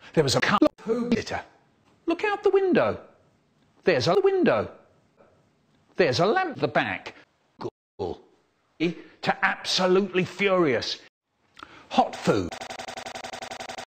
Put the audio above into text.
There was a food visitor. Look out the window. There's a window. There's a lamp at the back. To absolutely furious. Hot food.